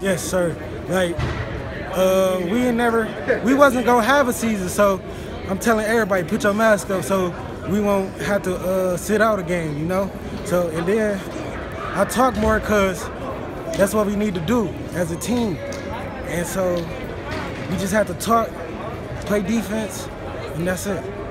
Yes, sir. Like, we wasn't gonna have a season, so I'm telling everybody, put your mask up so we won't have to sit out a game, you know? So, and then I talk more because that's what we need to do as a team. And so we just have to talk, play defense, and that's it.